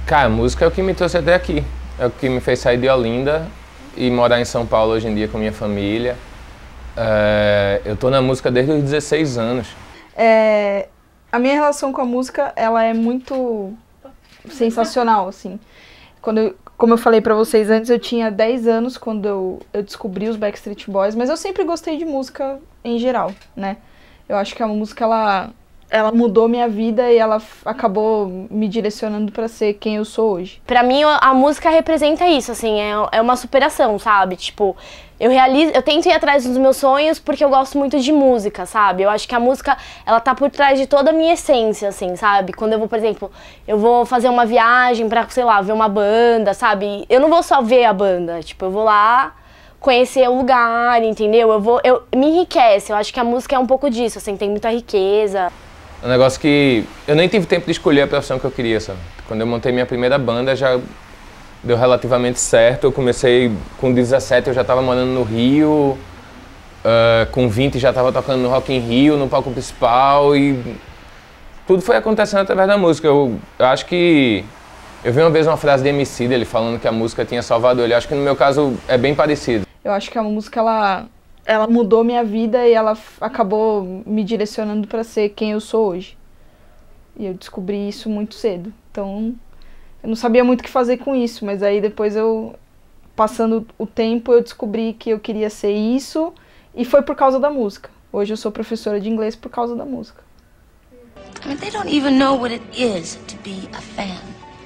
Cara, a música é o que me trouxe até aqui. É o que me fez sair de Olinda e morar em São Paulo hoje em dia com minha família. Eu tô na música desde os 16 anos. A minha relação com a música, ela é muito sensacional, assim. Como eu falei pra vocês antes, eu tinha 10 anos quando eu descobri os Backstreet Boys, mas eu sempre gostei de música em geral, né? Eu acho que a música, ela mudou minha vida e ela acabou me direcionando pra ser quem eu sou hoje. Pra mim, a música representa isso, assim, é uma superação, sabe? Tipo, eu tento ir atrás dos meus sonhos porque eu gosto muito de música, sabe? Eu acho que a música, ela tá por trás de toda a minha essência, assim, sabe? Quando eu vou, por exemplo, eu vou fazer uma viagem pra, sei lá, ver uma banda, sabe? Eu não vou só ver a banda, tipo, eu vou lá conhecer o lugar, entendeu? Me enriquece, eu acho que a música é um pouco disso, assim, tem muita riqueza. Um negócio que eu nem tive tempo de escolher a profissão que eu queria, sabe? Quando eu montei minha primeira banda, já deu relativamente certo. Eu comecei com 17, eu já estava morando no Rio. Com 20 já estava tocando no Rock in Rio, no palco principal. E tudo foi acontecendo através da música. Eu acho que... Eu vi uma vez uma frase de Emicida, ele falando que a música tinha salvado ele. Eu acho que no meu caso é bem parecido. Eu acho que a música, ela mudou minha vida e ela acabou me direcionando para ser quem eu sou hoje. E eu descobri isso muito cedo. Então, eu não sabia muito o que fazer com isso, mas aí depois passando o tempo, eu descobri que eu queria ser isso e foi por causa da música. Hoje eu sou professora de inglês por causa da música. I mean, they don't even know what it is to be a fan.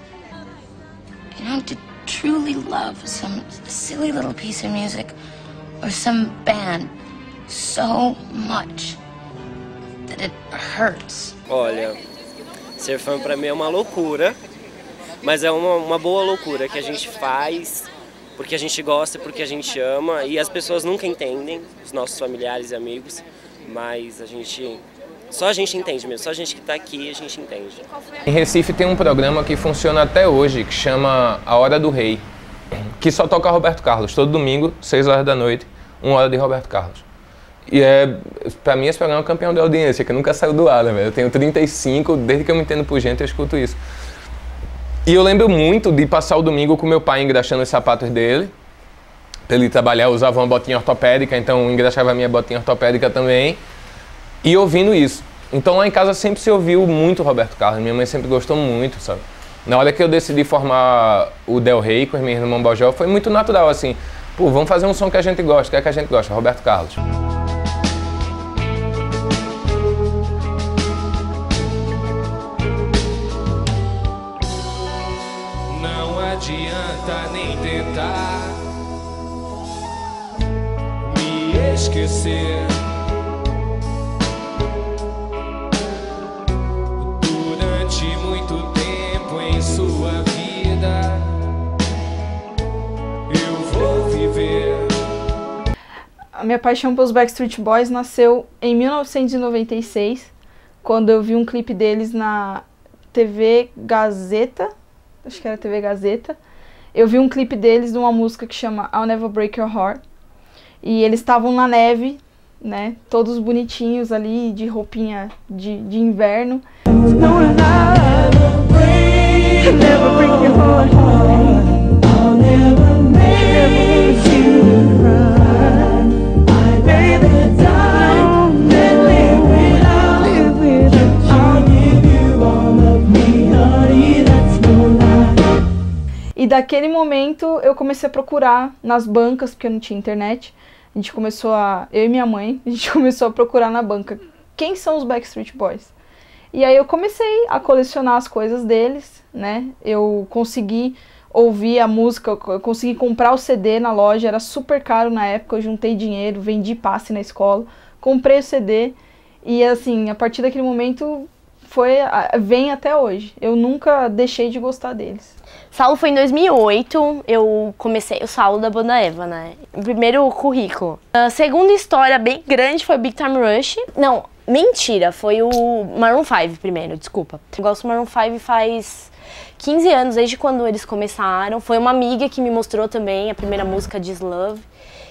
You know, to truly love some silly little piece of music or some band so much that it hurts. Olha, ser fã pra mim é uma loucura, mas é uma boa loucura que a gente faz porque a gente gosta, porque a gente ama, e as pessoas nunca entendem, os nossos familiares e amigos, mas só a gente entende mesmo, só a gente que tá aqui a gente entende. Em Recife tem um programa que funciona até hoje, que chama A Hora do Rei, que só toca Roberto Carlos, todo domingo, 6 horas da noite, 1 hora de Roberto Carlos. E pra mim esse programa é um campeão de audiência, que nunca saiu do ar, né, velho? Eu tenho 35, desde que eu me entendo por gente eu escuto isso. E eu lembro muito de passar o domingo com meu pai engraxando os sapatos dele. Pra ele trabalhar, eu usava uma botinha ortopédica, então engraxava a minha botinha ortopédica também. E ouvindo isso. Então lá em casa sempre se ouviu muito Roberto Carlos, minha mãe sempre gostou muito, sabe? Na hora que eu decidi formar o Del Rey com as minhas irmãs Bojó, foi muito natural, assim. Pô, vamos fazer um som que a gente gosta. O que é que a gente gosta? Roberto Carlos. Não adianta nem tentar me esquecer. Durante muito tempo em sua vida eu vou viver. A minha paixão pelos Backstreet Boys nasceu em 1996, quando eu vi um clipe deles na TV Gazeta, acho que era TV Gazeta. Eu vi um clipe deles de uma música que chama I'll Never Break Your Heart, e eles estavam na neve, né, todos bonitinhos ali, de roupinha de inverno. E daquele momento eu comecei a procurar nas bancas, porque eu não tinha internet. Eu e minha mãe, a gente começou a procurar na banca quem são os Backstreet Boys. E aí eu comecei a colecionar as coisas deles, né? Eu consegui ouvir a música, eu consegui comprar o CD na loja, era super caro na época, eu juntei dinheiro, vendi passe na escola, comprei o CD e assim, a partir daquele momento vem até hoje. Eu nunca deixei de gostar deles. Saulo foi em 2008, eu comecei o Saulo da banda Eva, né? O primeiro currículo. A segunda história bem grande foi Big Time Rush. Não, mentira, foi o Maroon 5 primeiro, desculpa. Eu gosto do Maroon 5 faz 15 anos, desde quando eles começaram. Foi uma amiga que me mostrou também a primeira música, This Love.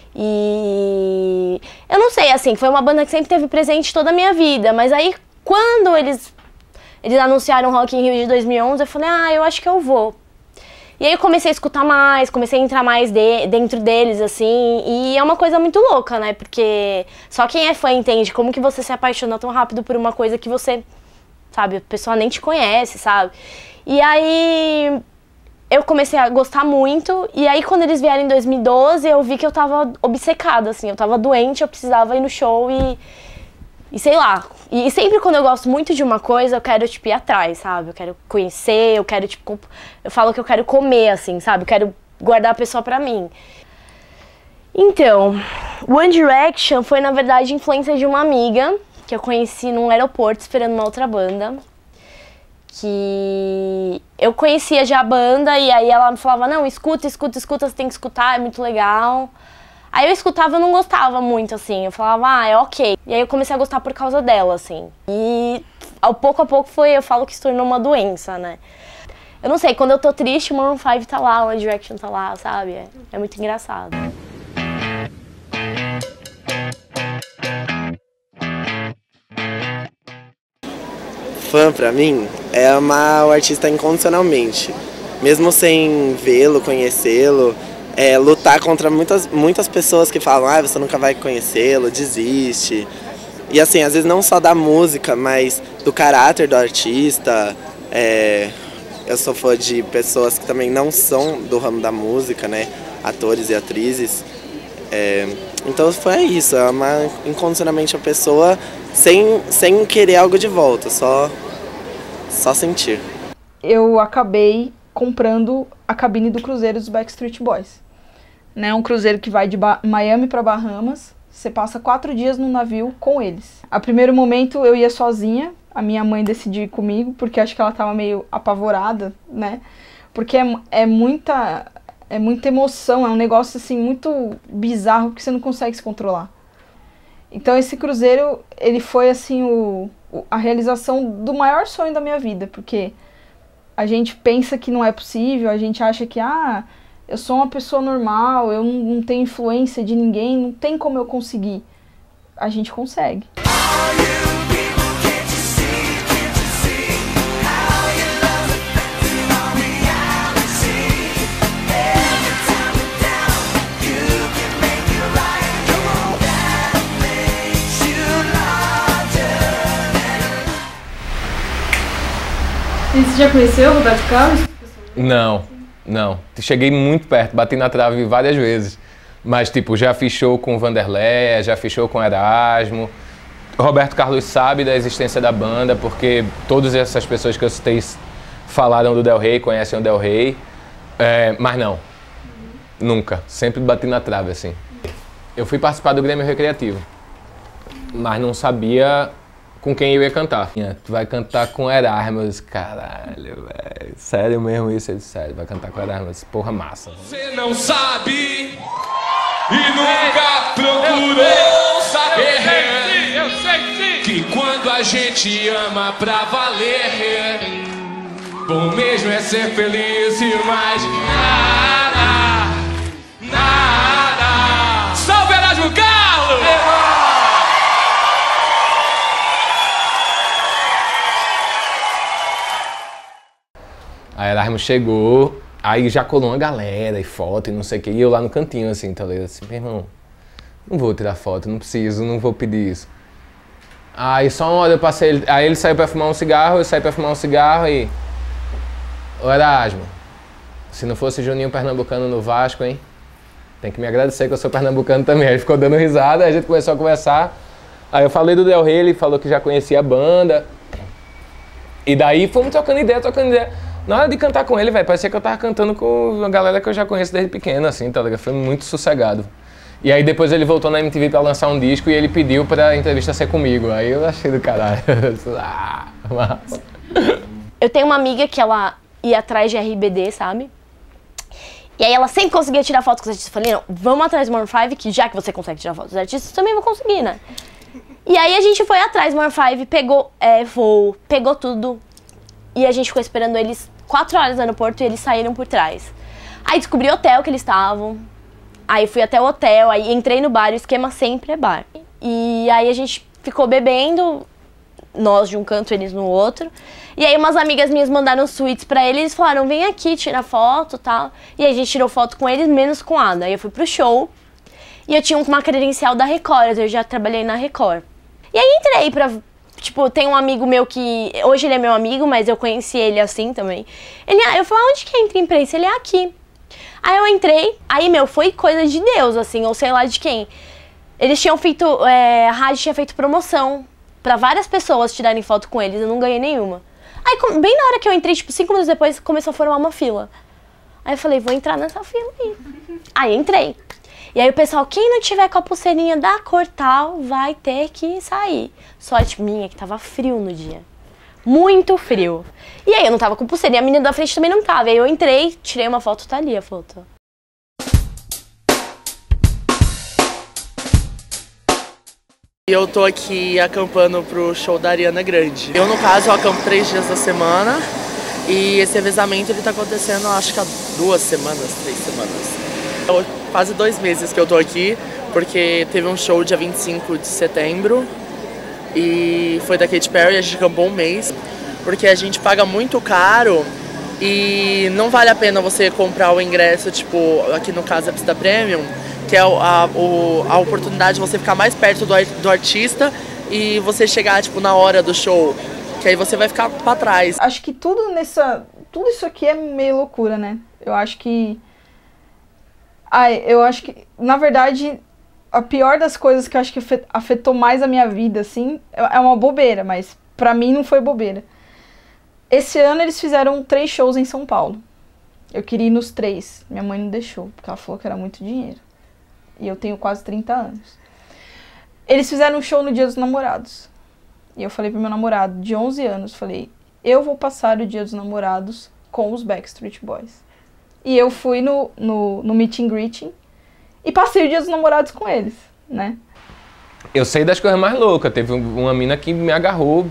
E eu não sei, assim, foi uma banda que sempre teve presente toda a minha vida, mas aí quando eles eles anunciaram o Rock in Rio de 2011, eu falei, eu acho que eu vou. E aí eu comecei a escutar mais, comecei a entrar mais dentro deles, assim, e é uma coisa muito louca, né? Porque só quem é fã entende como que você se apaixona tão rápido por uma coisa que você, sabe, a pessoa nem te conhece, sabe? E aí eu comecei a gostar muito, e aí quando eles vieram em 2012, eu vi que eu tava obcecada, assim, eu tava doente, eu precisava ir no show e sei lá. E sempre quando eu gosto muito de uma coisa, eu quero, tipo, ir atrás, sabe? Eu quero conhecer, eu quero, tipo, eu falo que eu quero comer, assim, sabe? Eu quero guardar a pessoa pra mim. Então, One Direction foi, na verdade, influência de uma amiga que eu conheci num aeroporto esperando uma outra banda. Que eu conhecia já a banda e aí ela me falava, não, escuta, você tem que escutar, é muito legal. Aí eu escutava e não gostava muito, assim, eu falava, é ok. E aí eu comecei a gostar por causa dela, assim. E ao pouco a pouco eu falo que se tornou uma doença, né? Eu não sei, quando eu tô triste, o Maroon 5 tá lá, o One Direction tá lá, sabe? É muito engraçado. Fã, pra mim, é amar o artista incondicionalmente. Mesmo sem vê-lo, conhecê-lo, lutar contra muitas pessoas que falam, você nunca vai conhecê-lo, desiste. E assim, às vezes não só da música, mas do caráter do artista. Eu sou fã de pessoas que também não são do ramo da música, né? Atores e atrizes. Então foi isso, amar incondicionalmente a pessoa sem querer algo de volta, só sentir. Eu acabei comprando a cabine do cruzeiro dos Backstreet Boys. Né, um cruzeiro que vai de Miami para Bahamas, você passa 4 dias no navio com eles. A primeiro momento eu ia sozinha, a minha mãe decidiu ir comigo, porque acho que ela estava meio apavorada, né? Porque é muita emoção, é um negócio assim muito bizarro que você não consegue se controlar. Então esse cruzeiro, ele foi assim a realização do maior sonho da minha vida, porque a gente pensa que não é possível, a gente acha que eu sou uma pessoa normal, eu não tenho influência de ninguém, não tem como eu conseguir. A gente consegue. E você já conheceu o Roberto Carlos? Não. Cheguei muito perto, bati na trave várias vezes. Mas, tipo, já fiz show com o Vanderlei, já fiz show com o Erasmo. O Roberto Carlos sabe da existência da banda, porque todas essas pessoas que eu citei falaram do Del Rey, conhecem o Del Rey. Mas não, nunca. Sempre bati na trave, assim. Eu fui participar do Grêmio Recreativo, mas não sabia com quem eu ia cantar. Tu vai cantar com o Erasmo. Eu disse, caralho, velho, sério mesmo isso? Ele disse, sério, vai cantar com o Erasmo. Eu disse, porra, massa. Você não sabe e nunca procurou saber. Eu sei sim. Que quando a gente ama pra valer, bom mesmo é ser feliz e mais nada. Salve Erasmo Carlos! Aí Erasmo chegou, aí já colou uma galera e foto e não sei o que, e eu lá no cantinho assim, tá ligado? Assim, meu irmão, não vou tirar foto, não preciso, não vou pedir isso. Aí só uma hora eu passei, aí ele saiu pra fumar um cigarro, eu saí pra fumar um cigarro e... Ô Erasmo, se não fosse Juninho Pernambucano no Vasco, hein? Tem que me agradecer que eu sou pernambucano também. Aí ele ficou dando risada, aí a gente começou a conversar. Aí eu falei do Del Rey, ele falou que já conhecia a banda. E daí fomos trocando ideia. Na hora de cantar com ele, velho, parecia que eu tava cantando com a galera que eu já conheço desde pequeno, assim, tá ligado? Foi muito sossegado. E aí depois ele voltou na MTV pra lançar um disco e ele pediu pra entrevista ser comigo. Aí eu achei do caralho. Massa. Eu tenho uma amiga que ela ia atrás de RBD, sabe? E aí ela sempre conseguia tirar foto com os artistas. Eu falei, não, vamos atrás do Maroon 5, que já que você consegue tirar foto dos artistas, também vou conseguir, né? E aí a gente foi atrás do Maroon 5, pegou voo, pegou tudo. E a gente ficou esperando eles 4 horas no aeroporto e eles saíram por trás. Aí descobri o hotel que eles estavam. Aí fui até o hotel, aí entrei no bar, o esquema sempre é bar. E aí a gente ficou bebendo nós de um canto, eles no outro. E aí umas amigas minhas mandaram suítes pra eles, eles falaram, vem aqui, tira foto e tal. E aí a gente tirou foto com eles, menos com a Ada. Aí eu fui pro show e eu tinha uma credencial da Record, eu já trabalhei na Record. E aí entrei pra... Tipo, tem um amigo meu que... Hoje ele é meu amigo, mas eu conheci ele assim também. Eu falei, onde que entra imprensa? Ele é aqui. Aí eu entrei, aí, foi coisa de Deus, assim, ou sei lá de quem. Eles tinham feito... a rádio tinha feito promoção pra várias pessoas tirarem foto com eles, eu não ganhei nenhuma. Aí, bem na hora que eu entrei, tipo, 5 minutos depois, começou a formar uma fila. Aí eu falei, vou entrar nessa fila aí. Aí entrei. E aí o pessoal, quem não tiver com a pulseirinha da cor tal, vai ter que sair. Sorte minha que tava frio no dia. Muito frio. E aí eu não tava com pulseirinha, a menina da frente também não tava. Aí eu entrei, tirei uma foto, tá ali a foto. Eu tô aqui acampando pro show da Ariana Grande. Eu, no caso, acampo 3 dias da semana. E esse revezamento ele tá acontecendo, acho que há 2 semanas, 3 semanas. Quase 2 meses que eu tô aqui, porque teve um show dia 25 de setembro e foi da Katy Perry, a gente acampou um mês, porque a gente paga muito caro e não vale a pena você comprar o ingresso, tipo, aqui no caso a pista premium, que é a oportunidade de você ficar mais perto do artista e você chegar, tipo, na hora do show, que aí você vai ficar pra trás. Acho que tudo isso aqui é meio loucura, né? Eu acho que, na verdade, a pior das coisas que eu acho que afetou mais a minha vida, assim, é uma bobeira, mas pra mim não foi bobeira. Esse ano eles fizeram 3 shows em São Paulo. Eu queria ir nos 3. Minha mãe não deixou, porque ela falou que era muito dinheiro. E eu tenho quase 30 anos. Eles fizeram um show no Dia dos Namorados. E eu falei pro meu namorado, de 11 anos, falei, eu vou passar o Dia dos Namorados com os Backstreet Boys. E eu fui no meet and greeting e passei o Dia dos Namorados com eles, né? Eu sei das coisas mais loucas. Teve uma mina que me agarrou.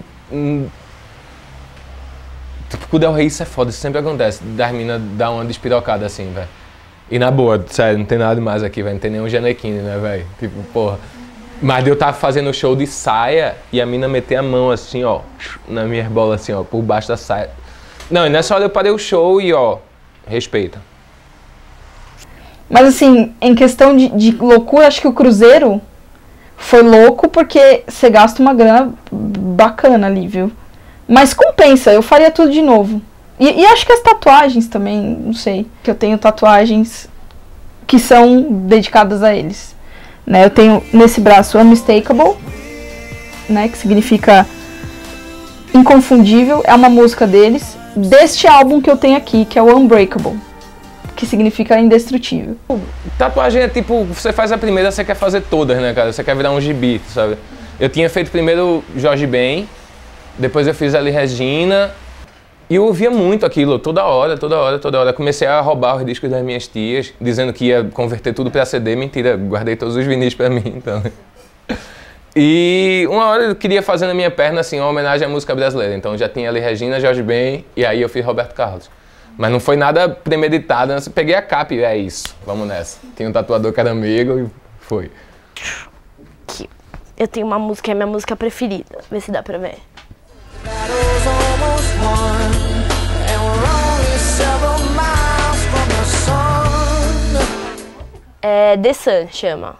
Tipo, com o Del Rey isso é foda, isso sempre acontece. Das minas dar uma despirocada assim, velho. E na boa, sério, não tem nada demais aqui, velho. Não tem nenhum Janequine, né, velho? Tipo, porra. Mas eu tava fazendo show de saia e a mina meter a mão assim, ó, na minha bola assim, ó, por baixo da saia. Não, e nessa hora eu parei o show e, ó, respeita. Mas assim, em questão de loucura, acho que o Cruzeiro foi louco porque você gasta uma grana bacana ali, viu? Mas compensa, eu faria tudo de novo. E acho que as tatuagens também, não sei, que eu tenho tatuagens que são dedicadas a eles. Né? Eu tenho nesse braço Unmistakable, né, que significa inconfundível, é uma música deles, deste álbum que eu tenho aqui, que é o Unbreakable, que significa indestrutível. Tatuagem é tipo, você faz a primeira, você quer fazer todas, né, cara? Você quer virar um gibi, sabe? Eu tinha feito primeiro Jorge Ben, depois eu fiz ali Regina, e eu ouvia muito aquilo, toda hora. Comecei a roubar os discos das minhas tias, dizendo que ia converter tudo pra CD. Mentira, guardei todos os vinis pra mim, então. E uma hora eu queria fazer na minha perna, assim, uma homenagem à música brasileira. Então já tinha ali Regina, Jorge Ben, e aí eu fiz Roberto Carlos. Mas não foi nada premeditado, eu peguei a capa e é isso, vamos nessa. Tinha um tatuador que era amigo e foi. Eu tenho uma música, é minha música preferida, vê se dá pra ver. É The Sun, chama.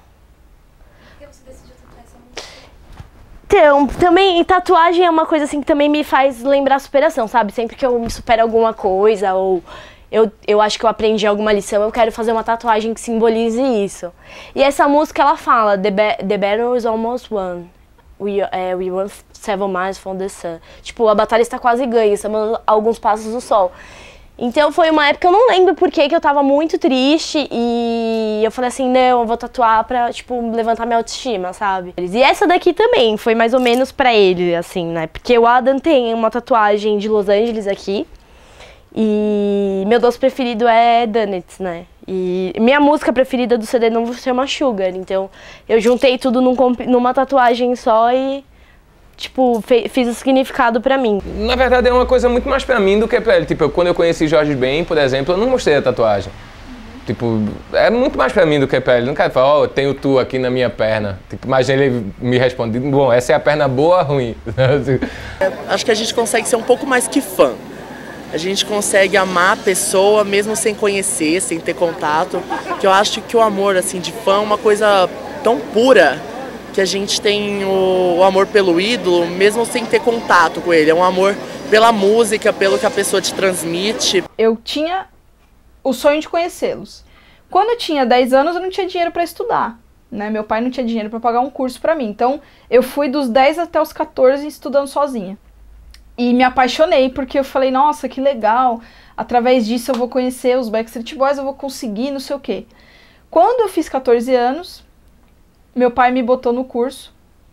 Então, também tatuagem é uma coisa assim que também me faz lembrar superação, sabe? Sempre que eu me supero alguma coisa ou eu acho que eu aprendi alguma lição, eu quero fazer uma tatuagem que simbolize isso. E essa música, ela fala, The battle is almost won. We won 7 miles from the sun. Tipo, a batalha está quase ganha, estamos a alguns passos do sol. Então foi uma época, eu não lembro por que eu tava muito triste e eu falei assim, não, eu vou tatuar pra, tipo, levantar minha autoestima, sabe? E essa daqui também foi mais ou menos pra ele, assim, né? Porque o Adam tem uma tatuagem de Los Angeles aqui e meu doce preferido é Donuts, né? E minha música preferida do CD novo chama Sugar, então eu juntei tudo numa tatuagem só e... tipo, fiz o significado pra mim. Na verdade é uma coisa muito mais pra mim do que pra ele. Tipo, quando eu conheci Jorge Ben, por exemplo, eu não mostrei a tatuagem. Tipo, é muito mais pra mim do que pra ele. Não quero falar, ó, eu tenho tu aqui na minha perna. Tipo, imagina ele me respondendo, bom, essa é a perna boa ou ruim? Acho que a gente consegue ser um pouco mais que fã. A gente consegue amar a pessoa mesmo sem conhecer, sem ter contato. Que eu acho que o amor, assim, de fã é uma coisa tão pura que a gente tem o amor pelo ídolo, mesmo sem ter contato com ele. É um amor pela música, pelo que a pessoa te transmite. Eu tinha o sonho de conhecê-los. Quando eu tinha 10 anos, eu não tinha dinheiro para estudar, né? Meu pai não tinha dinheiro para pagar um curso para mim. Então, eu fui dos 10 até os 14 estudando sozinha. E me apaixonei, porque eu falei, nossa, que legal. Através disso eu vou conhecer os Backstreet Boys, eu vou conseguir, não sei o quê. Quando eu fiz 14 anos, meu pai me botou no curso.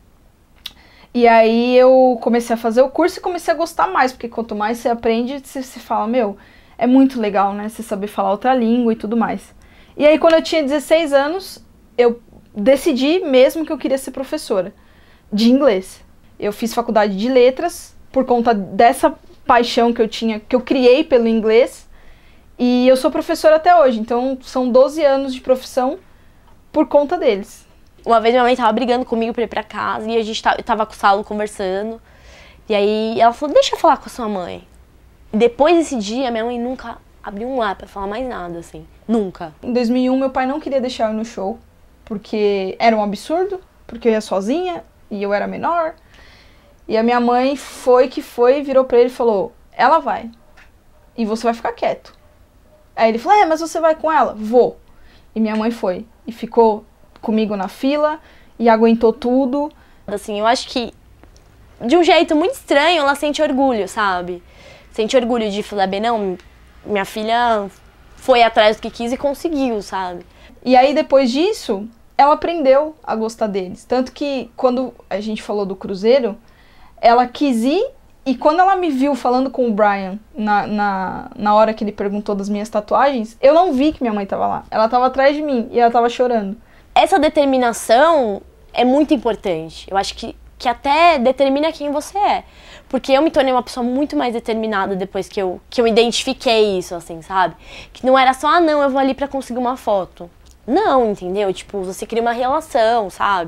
E aí eu comecei a fazer o curso e comecei a gostar mais, porque quanto mais você aprende, você se fala, meu, é muito legal, né? Você saber falar outra língua e tudo mais. E aí quando eu tinha 16 anos, eu decidi mesmo que eu queria ser professora de inglês. Eu fiz faculdade de letras por conta dessa paixão que eu tinha, que eu criei pelo inglês. E eu sou professora até hoje, então são 12 anos de profissão por conta deles. Uma vez minha mãe tava brigando comigo pra ir pra casa e a gente tava com o Saulo conversando. E aí ela falou, deixa eu falar com a sua mãe. E depois desse dia, minha mãe nunca abriu um ar pra falar mais nada, assim. Nunca. Em 2001, meu pai não queria deixar eu ir no show, porque era um absurdo, porque eu ia sozinha e eu era menor. E a minha mãe virou pra ele e falou, ela vai, e você vai ficar quieto. Aí ele falou, mas você vai com ela? Vou. E minha mãe foi, e ficou comigo na fila, e aguentou tudo. Assim, eu acho que, de um jeito muito estranho, ela sente orgulho, sabe? Sente orgulho de falar, bem, não, minha filha foi atrás do que quis e conseguiu, sabe? E aí, depois disso, ela aprendeu a gostar deles. Tanto que, quando a gente falou do Cruzeiro, ela quis ir, e quando ela me viu falando com o Brian, na hora que ele perguntou das minhas tatuagens, eu não vi que minha mãe tava lá. Ela tava atrás de mim, e ela tava chorando. Essa determinação é muito importante. Eu acho que até determina quem você é. Porque eu me tornei uma pessoa muito mais determinada depois que eu identifiquei isso, assim, sabe? Que não era só, não, eu vou ali pra conseguir uma foto. Não, entendeu? Tipo, você cria uma relação, sabe?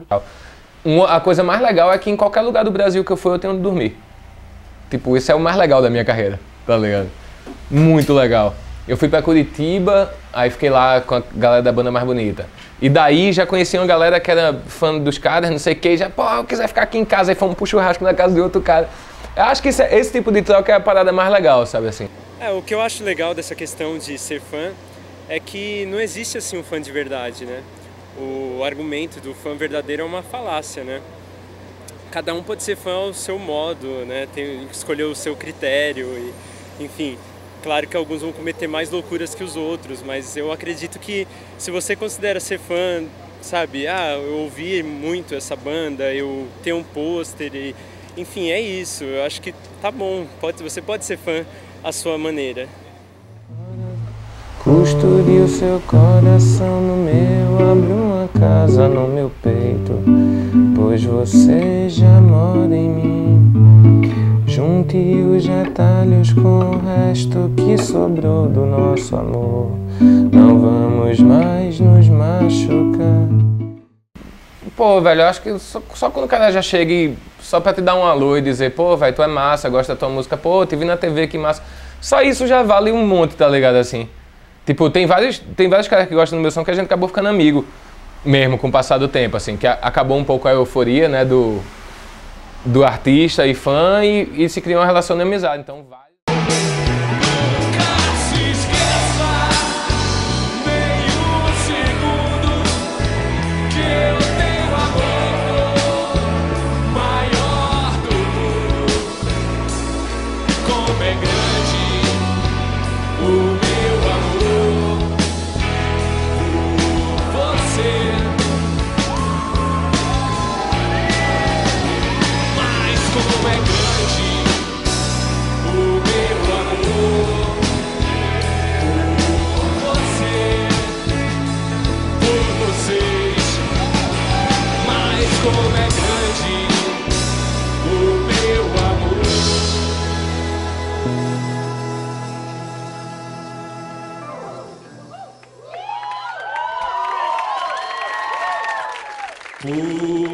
A coisa mais legal é que em qualquer lugar do Brasil que eu for, eu tenho onde dormir. Tipo, isso é o mais legal da minha carreira, tá ligado? Muito legal. Eu fui pra Curitiba, aí fiquei lá com a galera da Banda Mais Bonita. E daí já conheci uma galera que era fã dos caras, não sei o que, já, pô, eu quiser ficar aqui em casa, aí fomos pro churrasco na casa de outro cara. Eu acho que esse tipo de troca é a parada mais legal, sabe assim? O que eu acho legal dessa questão de ser fã é que não existe assim um fã de verdade, né? O argumento do fã verdadeiro é uma falácia, né? Cada um pode ser fã ao seu modo, né? Tem que escolher o seu critério, e, enfim. Claro que alguns vão cometer mais loucuras que os outros, mas eu acredito que se você considera ser fã, sabe? Eu ouvi muito essa banda, eu tenho um pôster, e, enfim, é isso. Eu acho que tá bom, você pode ser fã à sua maneira. Costure o seu coração no meu, abre uma casa no meu peito, pois você já mora em mim. Junte os atalhos com o resto que sobrou do nosso amor, não vamos mais nos machucar. Pô, velho, eu acho que só quando o cara já chega e só pra te dar um alô e dizer, pô, velho, tu é massa, gosta da tua música, pô, te vi na TV, que massa. Só isso já vale um monte, tá ligado, assim? Tipo, tem vários caras que gostam do meu som que a gente acabou ficando amigo mesmo com o passar do tempo, assim, que acabou um pouco a euforia, né, do artista e fã e se criou uma relação de amizade, então vai. Como é grande o Fui